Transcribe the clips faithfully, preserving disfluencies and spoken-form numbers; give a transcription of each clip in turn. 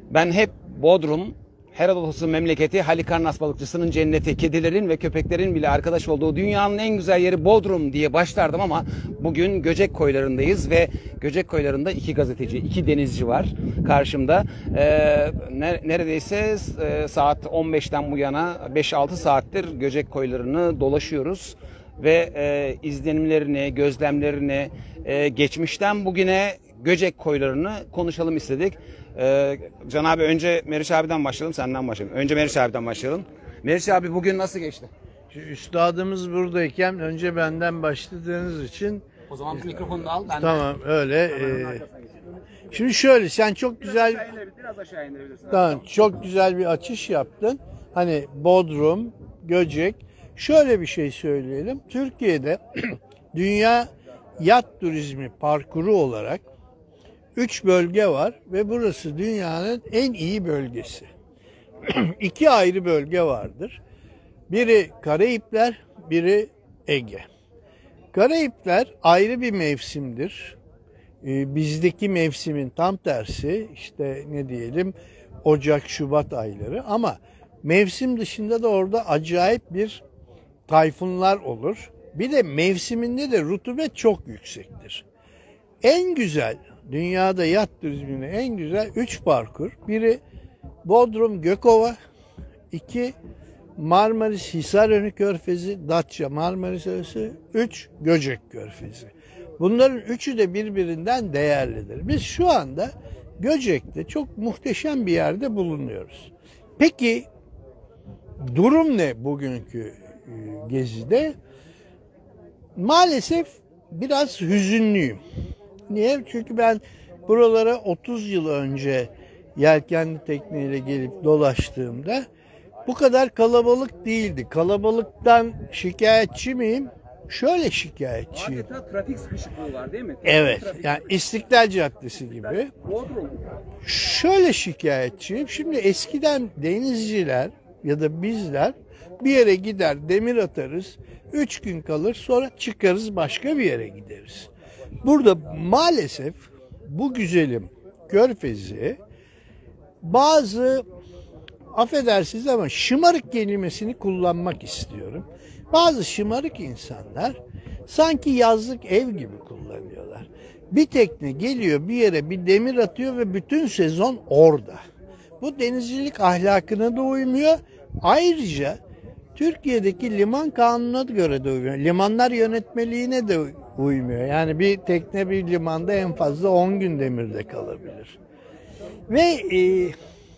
Ben hep Bodrum, Herodotos'un memleketi, Halikarnas balıkçısının cenneti, kedilerin ve köpeklerin bile arkadaş olduğu dünyanın en güzel yeri Bodrum diye başlardım ama bugün Göcek koylarındayız ve Göcek koylarında iki gazeteci, iki denizci var karşımda. Ee, neredeyse e, saat on beşten bu yana beş altı saattir Göcek koylarını dolaşıyoruz ve e, izlenimlerini, gözlemlerini, e, geçmişten bugüne Göcek koylarını konuşalım istedik. Ee, Can abi, önce Meriç abiden başlayalım, senden başlayalım. Önce Meriç abiden başlayalım. Meriç abi, bugün nasıl geçti? Üstadımız buradayken önce benden başladığınız için. O zaman mikrofonu da al. Ben tamam de... öyle. E, şimdi şöyle, sen çok güzel. Biraz aşağı indirebilirsin. Biraz aşağı indirebilirsin. Tamam, çok güzel bir açış yaptın. Hani Bodrum, Göcek. Şöyle bir şey söyleyelim. Türkiye'de dünya yat turizmi parkuru olarak üç bölge var ve burası dünyanın en iyi bölgesi. İki ayrı bölge vardır. Biri Karayipler, biri Ege. Karayipler ayrı bir mevsimdir. Ee, bizdeki mevsimin tam tersi, işte ne diyelim, Ocak, Şubat ayları, ama mevsim dışında da orada acayip bir tayfunlar olur. Bir de mevsiminde de rutubet çok yüksektir. En güzel, dünyada yat turizmine en güzel üç parkur. Biri Bodrum Gökova, iki Marmaris Hisarönü Körfezi, Datça Marmaris arası, üç Göcek Körfezi. Bunların üçü de birbirinden değerlidir. Biz şu anda Göcek'te çok muhteşem bir yerde bulunuyoruz. Peki durum ne bugünkü gezide? Maalesef biraz hüzünlüyüm. Niye? Çünkü ben buralara otuz yıl önce yelkenli tekneyle gelip dolaştığımda bu kadar kalabalık değildi. Kalabalıktan şikayetçi miyim? Şöyle şikayetçiyim. Adeta trafik sıkışıklığı var değil mi? Trafik, Evet. trafik. Yani İstiklal Caddesi gibi. Bodrum. Şöyle şikayetçiyim. Şimdi eskiden denizciler ya da bizler bir yere gider, demir atarız, üç gün kalır, sonra çıkarız, başka bir yere gideriz. Burada maalesef bu güzelim Körfezi bazı, affedersiniz ama, şımarık kelimesini kullanmak istiyorum. Bazı şımarık insanlar sanki yazlık ev gibi kullanıyorlar. Bir tekne geliyor bir yere, bir demir atıyor ve bütün sezon orada. Bu denizcilik ahlakına da uymuyor. Ayrıca Türkiye'deki liman kanununa göre de uymuyor. Limanlar yönetmeliğine de uymuyor. Yani bir tekne bir limanda en fazla on gün demirde kalabilir. Ve e,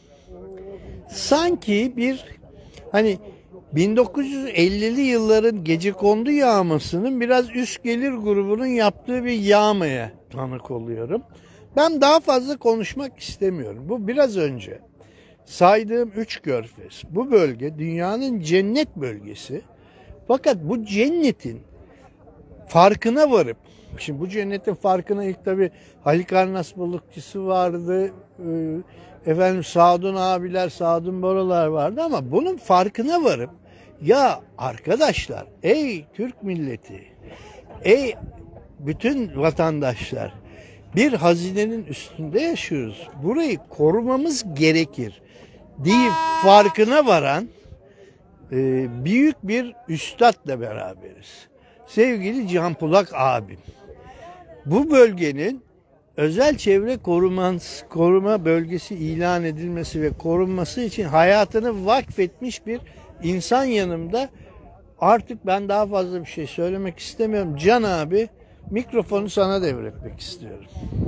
sanki bir, hani bin dokuz yüz ellili yılların gecekondu yağmasının biraz üst gelir grubunun yaptığı bir yağmaya tanık oluyorum. Ben daha fazla konuşmak istemiyorum. Bu biraz önce saydığım üç körfez, bu bölge dünyanın cennet bölgesi. Fakat bu cennetin farkına varıp, şimdi bu cennetin farkına ilk tabi Halikarnas balıkçısı vardı, efendim Sadun abiler, Sadun Boralar vardı, ama bunun farkına varıp, ya arkadaşlar, ey Türk milleti, ey bütün vatandaşlar, bir hazinenin üstünde yaşıyoruz, burayı korumamız gerekir deyip farkına varan e, büyük bir üstadla beraberiz. Sevgili Can Pulak abim, bu bölgenin özel çevre koruması, koruma bölgesi ilan edilmesi ve korunması için hayatını vakfetmiş bir insan yanımda. Artık ben daha fazla bir şey söylemek istemiyorum. Can abi, mikrofonu sana devretmek istiyorum.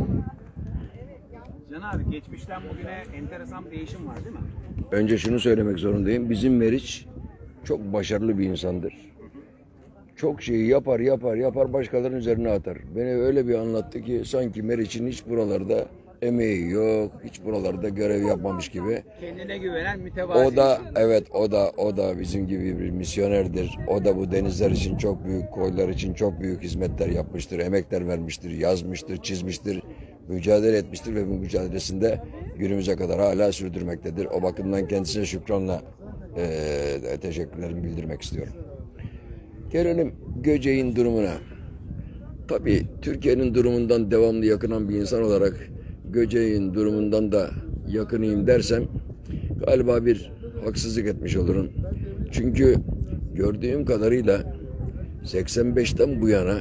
Can abi, geçmişten bugüne enteresan bir değişim var değil mi? Önce şunu söylemek zorundayım. Bizim Meriç çok başarılı bir insandır. Çok şeyi yapar yapar yapar başkalarının üzerine atar. Beni öyle bir anlattı ki sanki Meriç'in hiç buralarda emeği yok, hiç buralarda görev yapmamış gibi. Kendine güvenen mütevazi. O da evet o da o da bizim gibi bir misyonerdir. O da bu denizler için çok büyük, koylar için çok büyük hizmetler yapmıştır, emekler vermiştir, yazmıştır, çizmiştir, mücadele etmiştir ve bu mücadelesinde günümüze kadar hala sürdürmektedir. O bakımdan kendisine şükranla e, teşekkürlerimi bildirmek istiyorum. Gelelim Göcek'in durumuna. Tabii Türkiye'nin durumundan devamlı yakınan bir insan olarak Göcek'in durumundan da yakınıyım dersem galiba bir haksızlık etmiş olurum. Çünkü gördüğüm kadarıyla seksen beşten bu yana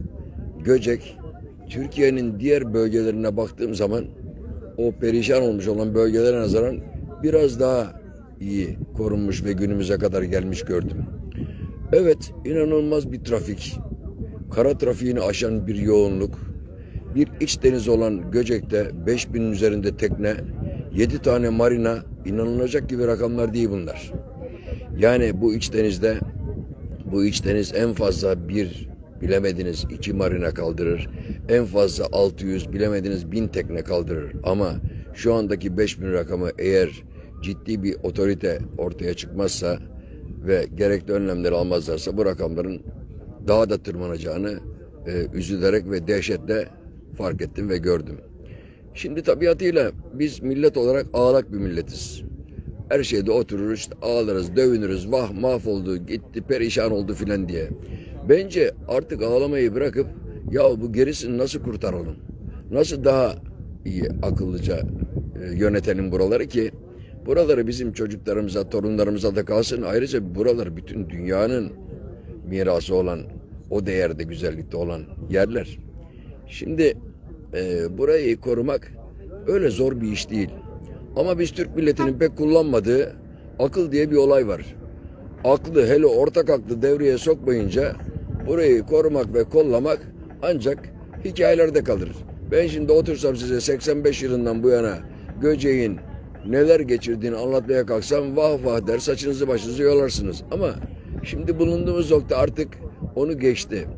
Göcek, Türkiye'nin diğer bölgelerine baktığım zaman o perişan olmuş olan bölgelere nazaran biraz daha iyi korunmuş ve günümüze kadar gelmiş gördüm. Evet, inanılmaz bir trafik, kara trafiğini aşan bir yoğunluk, bir iç deniz olan Göcek'te beş binin üzerinde tekne, yedi tane marina, inanılacak gibi rakamlar değil bunlar. Yani bu iç denizde, bu iç deniz en fazla bir, bilemediniz iki marina kaldırır. En fazla altı yüz, bilemediniz bin tekne kaldırır. Ama şu andaki beş bin rakamı eğer ciddi bir otorite ortaya çıkmazsa ve gerekli önlemleri almazlarsa bu rakamların daha da tırmanacağını e, üzülerek ve dehşetle fark ettim ve gördüm. Şimdi tabiatıyla biz millet olarak ağlak bir milletiz. Her şeyde otururuz, işte ağlarız, dövünürüz, vah mahvoldu, gitti, perişan oldu filan diye. Bence artık ağlamayı bırakıp ya bu gerisini nasıl kurtaralım? Nasıl daha iyi, akıllıca e, yönetelim buraları ki buraları bizim çocuklarımıza, torunlarımıza da kalsın. Ayrıca buralar bütün dünyanın mirası olan, o değerde, güzellikte olan yerler. Şimdi e, burayı korumak öyle zor bir iş değil. Ama biz Türk milletinin pek kullanmadığı akıl diye bir olay var. Aklı, hele ortak aklı devreye sokmayınca burayı korumak ve kollamak ancak hikayelerde kalır. Ben şimdi otursam size seksen beş yılından bu yana Göcek'in neler geçirdiğini anlatmaya kalksam vah vah der, saçınızı başınızı yolarsınız. Ama şimdi bulunduğumuz nokta artık onu geçti.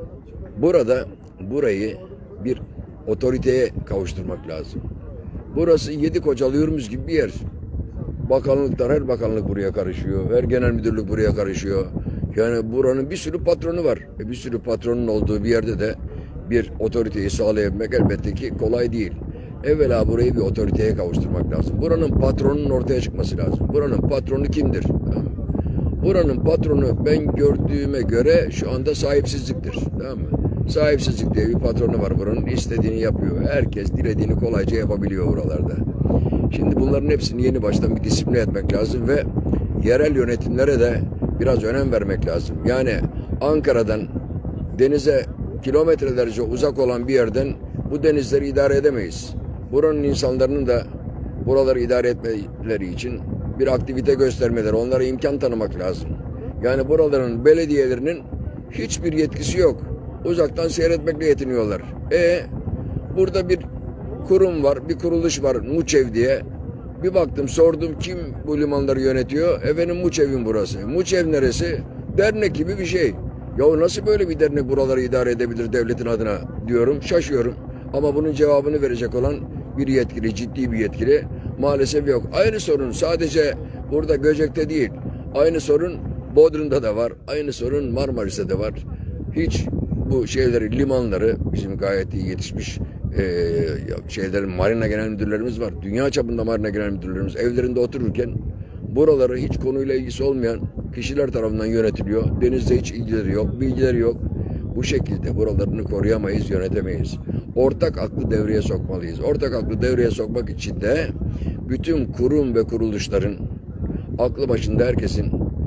Burada burayı bir otoriteye kavuşturmak lazım. Burası yedi kocalı Hürmüz gibi bir yer. Bakanlıklar, her bakanlık buraya karışıyor. Her genel müdürlük buraya karışıyor. Yani buranın bir sürü patronu var. E bir sürü patronun olduğu bir yerde de bir otoriteyi sağlayabilmek elbette ki kolay değil. Evvela burayı bir otoriteye kavuşturmak lazım. Buranın patronunun ortaya çıkması lazım. Buranın patronu kimdir? Tamam mı? Buranın patronu ben gördüğüme göre şu anda sahipsizliktir. Tamam mı? Sahipsizlik diye bir patronu var buranın. İstediğini yapıyor. Herkes dilediğini kolayca yapabiliyor buralarda. Şimdi bunların hepsini yeni baştan bir disipline etmek lazım ve yerel yönetimlere de biraz önem vermek lazım. Yani Ankara'dan denize kilometrelerce uzak olan bir yerden bu denizleri idare edemeyiz. Buranın insanların da buraları idare etmeleri için bir aktivite göstermeleri, onlara imkan tanımak lazım. Yani buraların belediyelerinin hiçbir yetkisi yok. Uzaktan seyretmekle yetiniyorlar. E burada bir kurum var, bir kuruluş var, Muçev diye. Bir baktım, sordum kim bu limanları yönetiyor? Efendim Muçev'in burası. Muçev neresi? Dernek gibi bir şey. Ya nasıl böyle bir dernek buraları idare edebilir devletin adına diyorum, şaşıyorum. Ama bunun cevabını verecek olan bir yetkili, ciddi bir yetkili maalesef yok. Aynı sorun sadece burada Göcek'te değil. Aynı sorun Bodrum'da da var. Aynı sorun Marmaris'te de var. Hiç bu şeyleri, limanları bizim gayet iyi yetişmiş e, şeylerin, marina genel müdürlerimiz var. Dünya çapında marina genel müdürlerimiz evlerinde otururken buraları hiç konuyla ilgisi olmayan kişiler tarafından yönetiliyor. Denizde hiç ilgileri yok, bilgileri yok. Bu şekilde buralarını koruyamayız, yönetemeyiz. Ortak aklı devreye sokmalıyız. Ortak aklı devreye sokmak için de bütün kurum ve kuruluşların aklı başında herkesin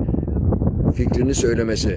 fikrini söylemesi,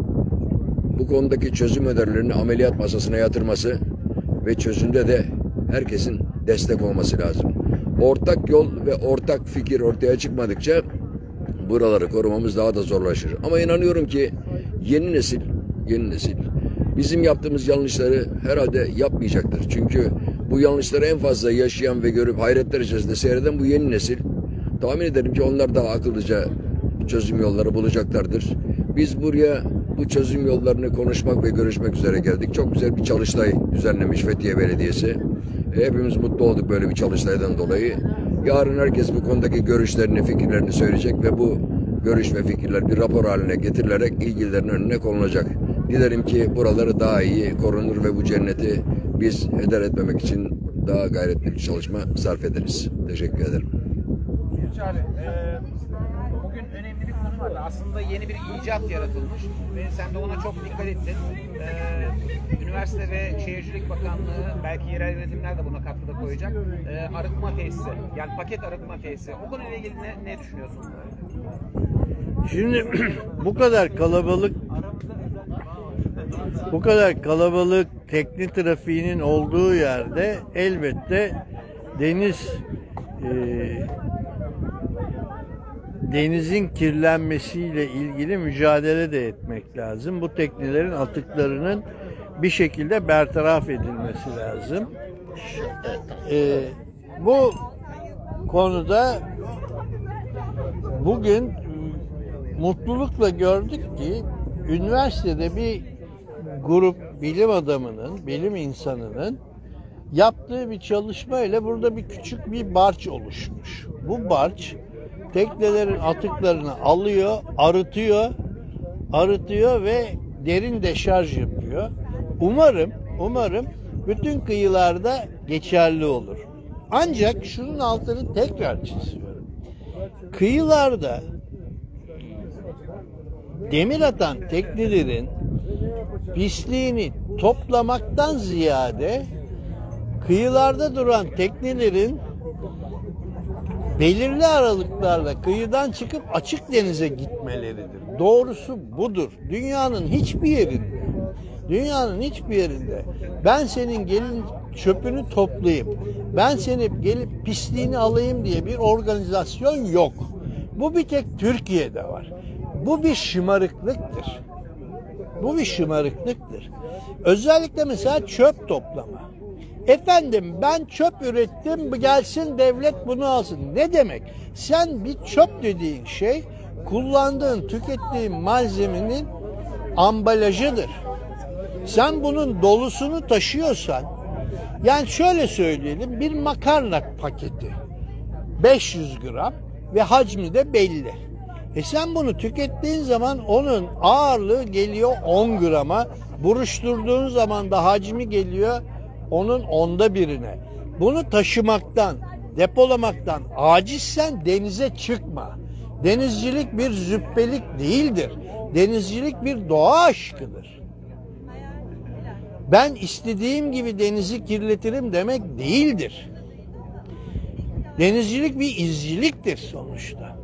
bu konudaki çözüm önerilerini ameliyat masasına yatırması ve çözümde de herkesin destek olması lazım. Ortak yol ve ortak fikir ortaya çıkmadıkça buraları korumamız daha da zorlaşır. Ama inanıyorum ki yeni nesil, yeni nesil bizim yaptığımız yanlışları herhalde yapmayacaktır. Çünkü bu yanlışları en fazla yaşayan ve görüp hayretler içerisinde seyreden bu yeni nesil. Tahmin ederim ki onlar daha akıllıca çözüm yolları bulacaklardır. Biz buraya bu çözüm yollarını konuşmak ve görüşmek üzere geldik. Çok güzel bir çalıştay düzenlemiş Fethiye Belediyesi. Hepimiz mutlu olduk böyle bir çalıştaydan dolayı. Yarın herkes bu konudaki görüşlerini, fikirlerini söyleyecek ve bu görüş ve fikirler bir rapor haline getirilerek ilgililerin önüne konulacak. Dilerim ki buraları daha iyi korunur ve bu cenneti biz heder etmemek için daha gayretli bir çalışma sarf ederiz. Teşekkür ederim. Abi, e, bugün önemli bir konu var. zamanlarda aslında yeni bir icat yaratılmış ve sen de ona çok dikkat ettin. Ee, Üniversite ve Şehircilik Bakanlığı, belki yerel yönetimler de buna katkıda koyacak. Ee, arıtma tesisi, yani paket arıtma tesisi. O konuyla ilgili ne, ne düşünüyorsun? Şimdi bu kadar kalabalık bu kadar kalabalık tekne trafiğinin olduğu yerde elbette deniz e, denizin kirlenmesiyle ilgili mücadele de etmek lazım. Bu teknelerin atıklarının bir şekilde bertaraf edilmesi lazım. E, bu konuda bugün mutlulukla gördük ki üniversitede bir grup bilim adamının, bilim insanının yaptığı bir çalışmayla burada bir küçük bir barç oluşmuş. Bu barç teknelerin atıklarını alıyor, arıtıyor, arıtıyor ve derin deşarj yapıyor. Umarım, umarım bütün kıyılarda geçerli olur. Ancak şunun altını tekrar çiziyorum. Kıyılarda demir atan teknelerin pisliğini toplamaktan ziyade kıyılarda duran teknelerin belirli aralıklarla kıyıdan çıkıp açık denize gitmeleridir. Doğrusu budur. Dünyanın hiçbir yerinde, dünyanın hiçbir yerinde ben senin gelin çöpünü toplayayım, ben seni gelip pisliğini alayım diye bir organizasyon yok. Bu bir tek Türkiye'de var. Bu bir şımarıklıktır. Bu bir şımarıklıktır. Özellikle mesela çöp toplama. Efendim ben çöp ürettim, gelsin devlet bunu alsın. Ne demek? Sen bir çöp dediğin şey kullandığın, tükettiğin malzemenin ambalajıdır. Sen bunun dolusunu taşıyorsan, yani şöyle söyleyelim, bir makarna paketi beş yüz gram ve hacmi de belli. E sen bunu tükettiğin zaman onun ağırlığı geliyor on grama, buruşturduğun zaman da hacmi geliyor onun onda birine. Bunu taşımaktan, depolamaktan acizsen denize çıkma. Denizcilik bir züppelik değildir. Denizcilik bir doğa aşkıdır. Ben istediğim gibi denizi kirletirim demek değildir. Denizcilik bir izciliktir sonuçta.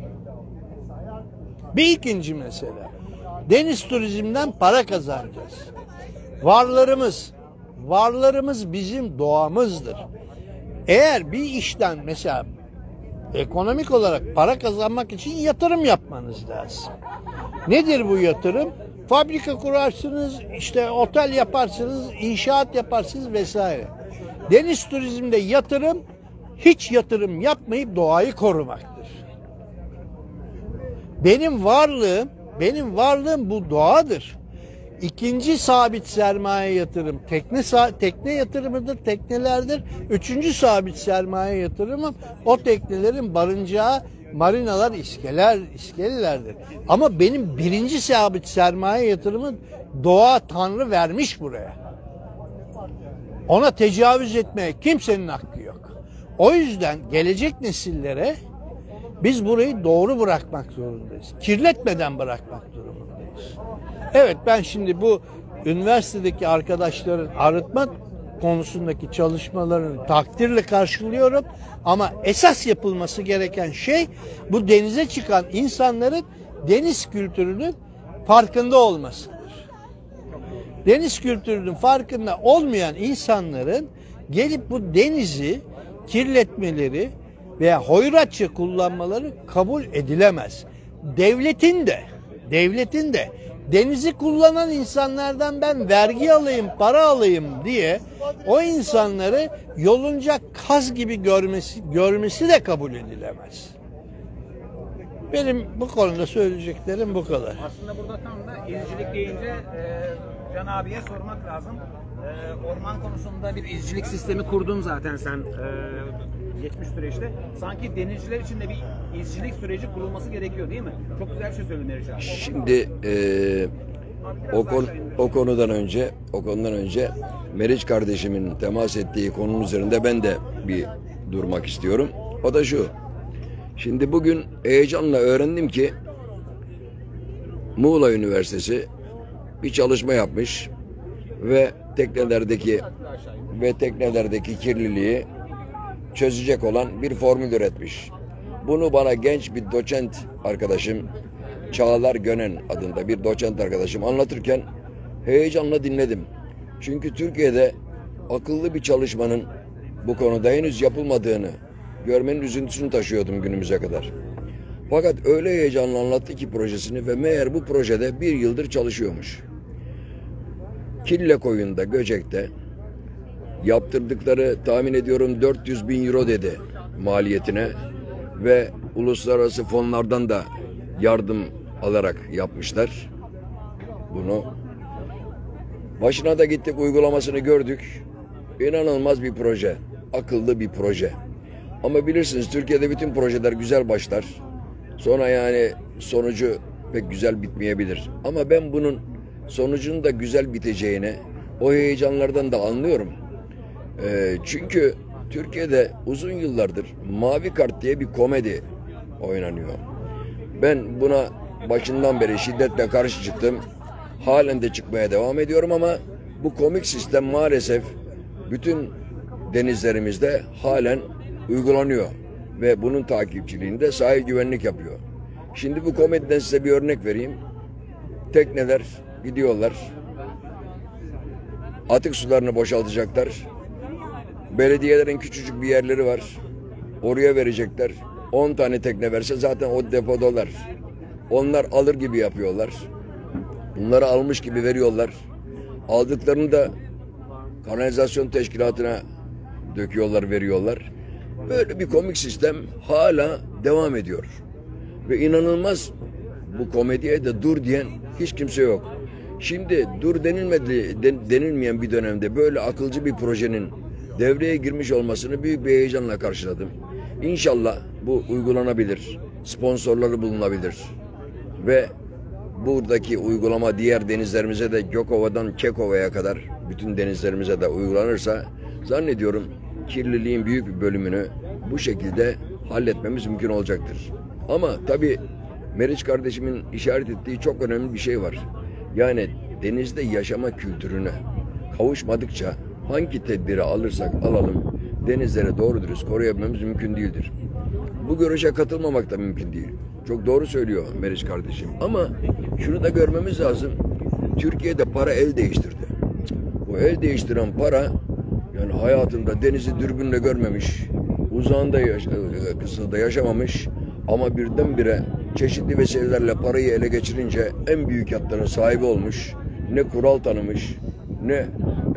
Bir ikinci mesele, deniz turizmden para kazanacağız. Varlarımız, varlarımız bizim doğamızdır. Eğer bir işten mesela ekonomik olarak para kazanmak için yatırım yapmanız lazım. Nedir bu yatırım? Fabrika kurarsınız, işte otel yaparsınız, inşaat yaparsınız vesaire. Deniz turizminde yatırım, hiç yatırım yapmayıp doğayı korumaktır. Benim varlığım, benim varlığım bu doğadır. İkinci sabit sermaye yatırım tekne tekne yatırımıdır, teknelerdir. Üçüncü sabit sermaye yatırımım o teknelerin barınacağı marinalar, iskeler, iskelelerdir. Ama benim birinci sabit sermaye yatırımım doğa, Tanrı vermiş buraya. Ona tecavüz etmeye kimsenin hakkı yok. O yüzden gelecek nesillere biz burayı doğru bırakmak zorundayız. Kirletmeden bırakmak durumundayız. Evet, ben şimdi bu üniversitedeki arkadaşların arıtma konusundaki çalışmalarını takdirle karşılıyorum. Ama esas yapılması gereken şey bu denize çıkan insanların deniz kültürünün farkında olmasıdır. Deniz kültürünün farkında olmayan insanların gelip bu denizi kirletmeleri veya hoyratça kullanmaları kabul edilemez. Devletin de, devletin de denizi kullanan insanlardan ben vergi alayım, para alayım diye o insanları yolunca kaz gibi görmesi, görmesi de kabul edilemez. Benim bu konuda söyleyeceklerim bu kadar. Aslında burada tam da izcilik deyince e, Can abiye sormak lazım. E, orman konusunda bir izcilik sistemi kurdun zaten sen e, geçmiş süreçte. Sanki denizciler için de bir izcilik süreci kurulması gerekiyor değil mi? Çok güzel bir şey söyledin Meriç abi. Şimdi e, o, konu, o konudan önce o konudan önce Meriç kardeşimin temas ettiği konunun üzerinde ben de bir durmak istiyorum. O da şu. Şimdi bugün heyecanla öğrendim ki Muğla Üniversitesi bir çalışma yapmış ve teknelerdeki ve teknelerdeki kirliliği çözecek olan bir formül üretmiş. Bunu bana genç bir doçent arkadaşım, Çağlar Gönen adında bir doçent arkadaşım anlatırken heyecanla dinledim. Çünkü Türkiye'de akıllı bir çalışmanın bu konuda henüz yapılmadığını görmenin üzüntüsünü taşıyordum günümüze kadar. Fakat öyle heyecanla anlattı ki projesini ve meğer bu projede bir yıldır çalışıyormuş. Kille Koyun'da, Göcek'te yaptırdıkları tahmin ediyorum dört yüz bin euro dedi maliyetine ve uluslararası fonlardan da yardım alarak yapmışlar bunu. Başına da gittik, uygulamasını gördük. İnanılmaz bir proje, akıllı bir proje. Ama bilirsiniz Türkiye'de bütün projeler güzel başlar. Sonra yani sonucu pek güzel bitmeyebilir. Ama ben bunun sonucunun da güzel biteceğini o heyecanlardan da anlıyorum. Ee, çünkü Türkiye'de uzun yıllardır Mavi Kart diye bir komedi oynanıyor. Ben buna başından beri şiddetle karşı çıktım. Halen de çıkmaya devam ediyorum ama bu komik sistem maalesef bütün denizlerimizde halen uygulanıyor. Ve bunun takipçiliğinde sahil güvenlik yapıyor. Şimdi bu komediden size bir örnek vereyim. Tekneler gidiyorlar. Atık sularını boşaltacaklar. Belediyelerin küçücük bir yerleri var. Oraya verecekler. on tane tekne verse zaten o depodalar. Onlar alır gibi yapıyorlar. Bunları almış gibi veriyorlar. Aldıklarını da kanalizasyon teşkilatına döküyorlar, veriyorlar. Böyle bir komik sistem hala devam ediyor. Ve inanılmaz, bu komediye de dur diyen hiç kimse yok. Şimdi dur denilmedi, denilmeyen bir dönemde böyle akılcı bir projenin devreye girmiş olmasını büyük bir heyecanla karşıladım. İnşallah bu uygulanabilir, sponsorları bulunabilir ve buradaki uygulama diğer denizlerimize de Gökova'dan Kekova'ya kadar bütün denizlerimize de uygulanırsa zannediyorum kirliliğin büyük bir bölümünü bu şekilde halletmemiz mümkün olacaktır. Ama tabii Meriç kardeşimin işaret ettiği çok önemli bir şey var. Yani denizde yaşama kültürüne kavuşmadıkça hangi tedbiri alırsak alalım denizlere doğru dürüst koruyabilmemiz mümkün değildir. Bu görüşe katılmamak da mümkün değil. Çok doğru söylüyor Meriç kardeşim. Ama şunu da görmemiz lazım. Türkiye'de para el değiştirdi. Bu el değiştiren para yani hayatında denizi dürbünle görmemiş, uzağında yaş kısımda yaşamamış ama birdenbire çeşitli vesilelerle parayı ele geçirince en büyük yatların sahibi olmuş, ne kural tanımış, ne e,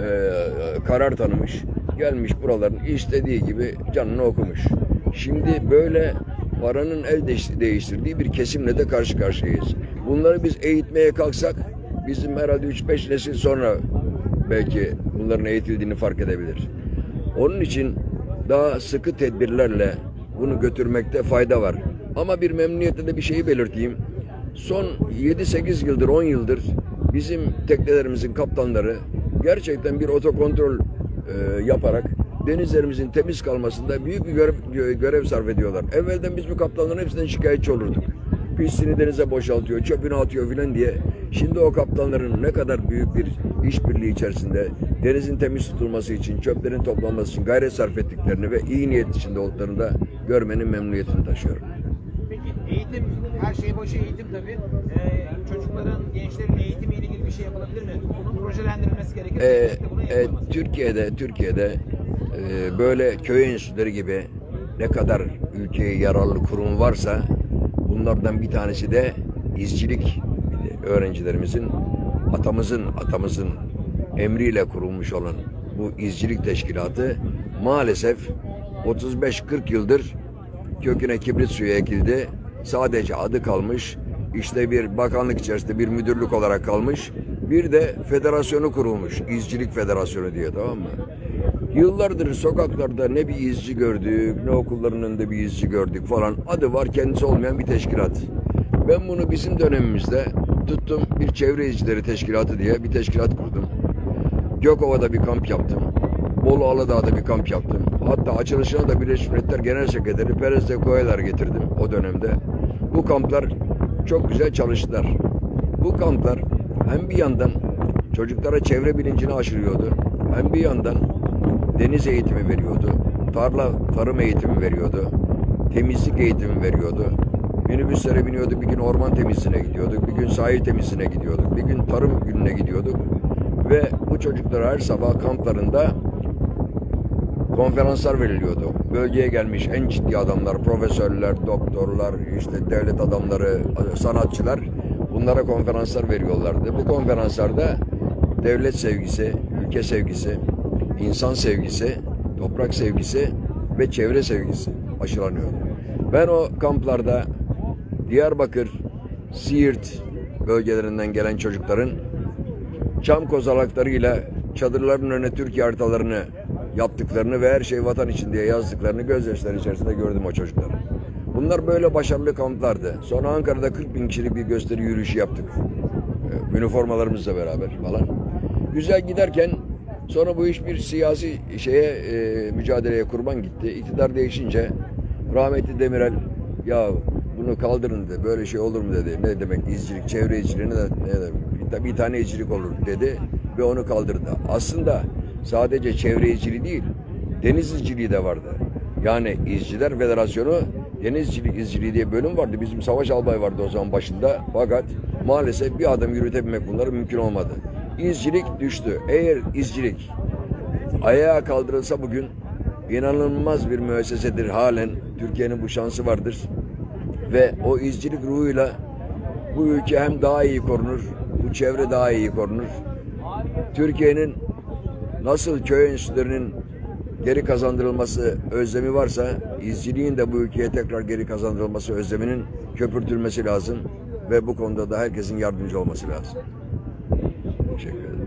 karar tanımış, gelmiş buraların istediği gibi canını okumuş. Şimdi böyle paranın el değiştirdiği bir kesimle de karşı karşıyayız. Bunları biz eğitmeye kalksak bizim herhalde üç beş nesil sonra belki bunların eğitildiğini fark edebilir. Onun için daha sıkı tedbirlerle bunu götürmekte fayda var. Ama bir memnuniyetle de bir şeyi belirteyim. Son yedi sekiz yıldır, on yıldır bizim teknelerimizin kaptanları gerçekten bir otokontrol e, yaparak denizlerimizin temiz kalmasında büyük bir görev, görev sarf ediyorlar. Evvelden biz bu kaptanların hepsinden şikayetçi olurduk. Pisliğini denize boşaltıyor, çöpünü atıyor filan diye. Şimdi o kaptanların ne kadar büyük bir işbirliği içerisinde denizin temiz tutulması için, çöplerin toplanması için gayret sarf ettiklerini ve iyi niyet içinde olduklarını da görmenin memnuniyetini taşıyorum. Peki eğitim, her şey başı eğitim tabii. Ee, çocukların, gençlerin eğitimiyle ilgili bir şey yapılabilir mi? Bunun projelendirilmesi gerekir. Ee, e, Türkiye'de, Türkiye'de e, böyle köy enstitüleri gibi ne kadar ülkeye yararlı kurum varsa bunlardan bir tanesi de izcilik öğrencilerimizin, atamızın, atamızın emriyle kurulmuş olan bu izcilik teşkilatı maalesef otuz beş kırk yıldır köküne kibrit suyu ekildi. Sadece adı kalmış. İşte bir bakanlık içerisinde bir müdürlük olarak kalmış. Bir de federasyonu kurulmuş. İzcilik Federasyonu diye, tamam mı? Yıllardır sokaklarda ne bir izci gördük, ne okulların önünde bir izci gördük falan. Adı var, kendisi olmayan bir teşkilat. Ben bunu bizim dönemimizde tuttum, bir çevre izcileri teşkilatı diye bir teşkilat kurdum. Gökova'da bir kamp yaptım. Bolu Aladağ'da bir kamp yaptım. Hatta açılışına da Birleşmiş Milletler Genel Sekreteri Perez de Cuellar getirdim o dönemde. Bu kamplar çok güzel çalıştılar. bu kamplar hem bir yandan çocuklara çevre bilincini aşılıyordu, hem bir yandan deniz eğitimi veriyordu, tarla, tarım eğitimi veriyordu, temizlik eğitimi veriyordu. Minibüslere biniyorduk, bir gün orman temizliğine gidiyorduk, bir gün sahil temizliğine gidiyorduk, bir gün tarım gününe gidiyorduk. Ve bu çocuklara her sabah kamplarında konferanslar veriliyordu. Bölgeye gelmiş en ciddi adamlar, profesörler, doktorlar, işte devlet adamları, sanatçılar bunlara konferanslar veriyorlardı. Bu konferanslarda devlet sevgisi, ülke sevgisi, insan sevgisi, toprak sevgisi ve çevre sevgisi aşılanıyordu. Ben o kamplarda Diyarbakır, Siirt bölgelerinden gelen çocukların çam kozalaklarıyla çadırların önüne Türkiye haritalarını yaptıklarını ve her şey vatan için diye yazdıklarını gözyaşları içerisinde gördüm o çocukları. Bunlar böyle başarılı kamplardı. Sonra Ankara'da kırk bin kişilik bir gösteri yürüyüşü yaptık. Üniformalarımızla beraber falan. Güzel giderken sonra bu iş bir siyasi şeye e, mücadeleye kurban gitti. İktidar değişince rahmetli Demirel ya bunu kaldırın dedi. Böyle şey olur mu dedi. Ne demek izcilik, çevre izciliği ne demek? Bir tane izcilik olur dedi ve onu kaldırdı. Aslında sadece çevre izciliği değil, deniz izciliği de vardı. Yani İzciler Federasyonu Denizcilik İzciliği diye bölüm vardı. Bizim Savaş Albay vardı o zaman başında. Fakat maalesef bir adam yürütebilmek bunları mümkün olmadı. İzcilik düştü. Eğer izcilik ayağa kaldırılsa bugün inanılmaz bir müessesedir halen. Türkiye'nin bu şansı vardır. Ve o izcilik ruhuyla bu ülke hem daha iyi korunur, bu çevre daha iyi korunur. Türkiye'nin nasıl köy enstitülerinin geri kazandırılması özlemi varsa, izciliğin de bu ülkeye tekrar geri kazandırılması özleminin köpürtülmesi lazım ve bu konuda da herkesin yardımcı olması lazım. Teşekkür ederim.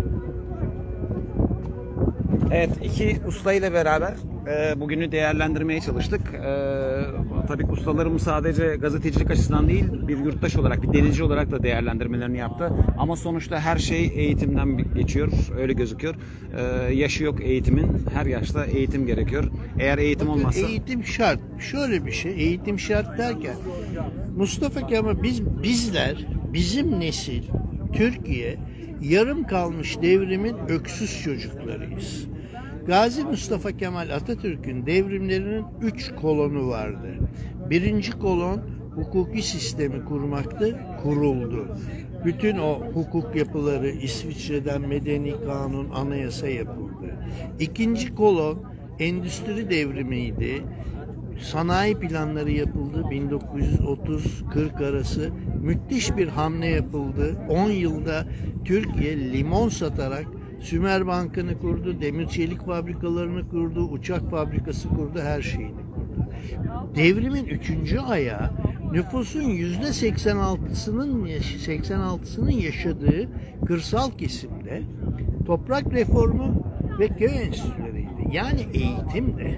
Evet, iki ustayla beraber e, bugünü değerlendirmeye çalıştık. E, tabii ustalarım sadece gazetecilik açısından değil, bir yurttaş olarak, bir denizci olarak da değerlendirmelerini yaptı. Ama sonuçta her şey eğitimden geçiyor, öyle gözüküyor. E, yaşı yok eğitimin, her yaşta eğitim gerekiyor. Eğer eğitim Bakın, olmazsa... eğitim şart. Şöyle bir şey, eğitim şart derken Mustafa Kemal, biz bizler, bizim nesil, Türkiye yarım kalmış devrimin öksüz çocuklarıyız. Gazi Mustafa Kemal Atatürk'ün devrimlerinin üç kolonu vardı. Birinci kolon hukuki sistemi kurmaktı, kuruldu. Bütün o hukuk yapıları İsviçre'den medeni kanun, anayasa yapıldı. İkinci kolon endüstri devrimiydi. Sanayi planları yapıldı bin dokuz yüz otuz kırk arası. Müthiş bir hamle yapıldı. on yılda Türkiye limon satarak Sümer Bankı'nı kurdu, demir çelik fabrikalarını kurdu, uçak fabrikası kurdu, her şeyini kurdu. Devrimin üçüncü ayağı nüfusun yüzde seksen altısının seksen altısının yaşadığı kırsal kesimde toprak reformu ve köy enstitüleriydi. Yani eğitimdi.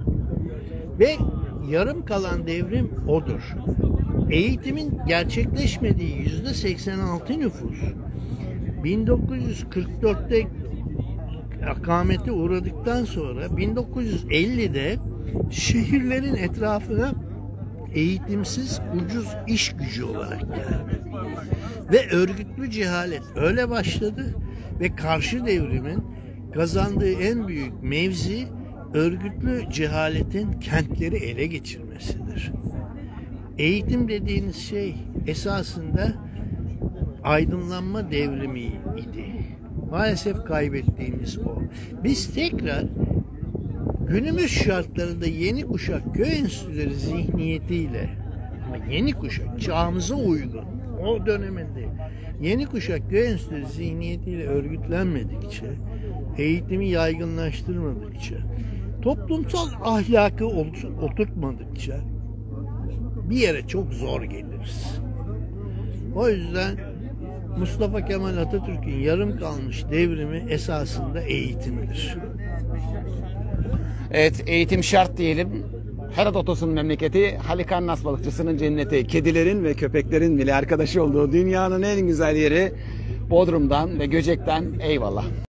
Ve yarım kalan devrim odur. Eğitimin gerçekleşmediği yüzde seksen altı nüfus bin dokuz yüz kırk dörtte akamete uğradıktan sonra bin dokuz yüz ellide şehirlerin etrafına eğitimsiz ucuz iş gücü olarak geldi. Ve örgütlü cehalet öyle başladı ve karşı devrimin kazandığı en büyük mevzi örgütlü cehaletin kentleri ele geçirmesidir. Eğitim dediğiniz şey esasında aydınlanma devrimi idi. Maalesef kaybettiğimiz o. Biz tekrar günümüz şartlarında yeni kuşak köy enstitüleri zihniyetiyle, ama yeni kuşak çağımıza uygun o döneminde yeni kuşak köy enstitüleri zihniyetiyle örgütlenmedikçe, eğitimi yaygınlaştırmadıkça, toplumsal ahlakı oturtmadıkça bir yere çok zor geliriz. O yüzden Mustafa Kemal Atatürk'ün yarım kalmış devrimi esasında eğitimdir. Evet, eğitim şart diyelim. Herodotos'un memleketi, Halikarnas balıkçısının cenneti, kedilerin ve köpeklerin bile arkadaşı olduğu dünyanın en güzel yeri Bodrum'dan ve Göcek'ten eyvallah.